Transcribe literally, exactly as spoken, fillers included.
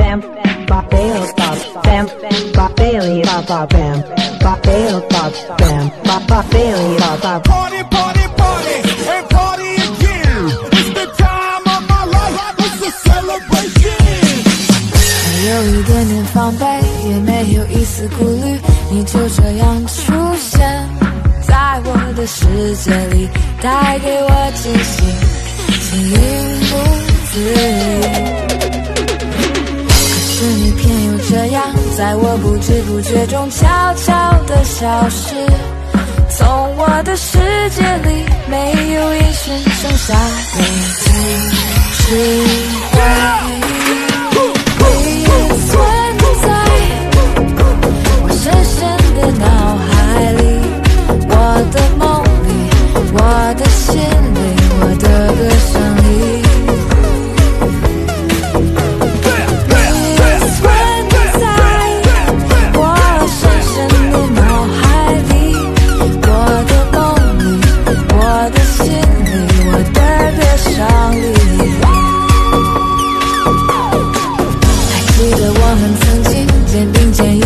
bam bop bail bop bam bop bail bop bop bam bop bail bop bam bop bop bail bop bop. Party, party, party, and party again. It's the time of my life, it's a celebration. 还有一点点防备，也没有一丝顾虑，你就这样出现在我的世界里，带给我惊喜，轻盈不自已。可是你偏又这样，在我不知不觉中悄悄地消失，从我的世界里没有音讯，剩下未知是回忆。存在我深深的脑海里，我的梦里，我的心里，我的歌声里。你存在我深深的脑海里，我的梦里，我的心里，我的歌声里。记得我们曾经肩并肩